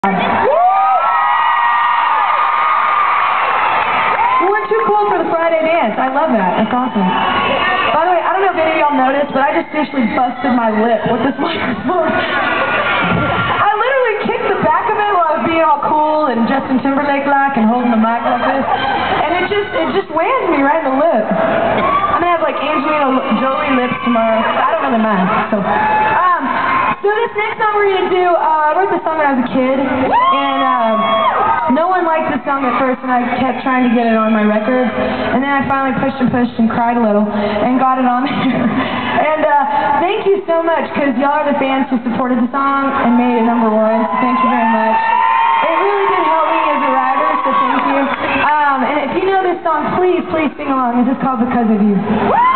You weren't too cool for the Friday dance. I love that. That's awesome. By the way, I don't know if any of y'all noticed, but I just officially busted my lip with this microphone. I literally kicked the back of it while I was being all cool and Justin Timberlake-like and holding the mic like this. And it just whammed me right in the lip. I'm gonna have like Angelina Jolie lips tomorrow. I don't really mind. So this next song we're gonna do, I wrote this song when I was a kid, and no one liked this song at first, and I kept trying to get it on my record, and then I finally pushed and cried a little, and got it on there. And thank you so much, because y'all are the fans who supported the song and made it #1, so thank you very much. It really did help me as a writer, so thank you. And if you know this song, please sing along. This is called Because of You.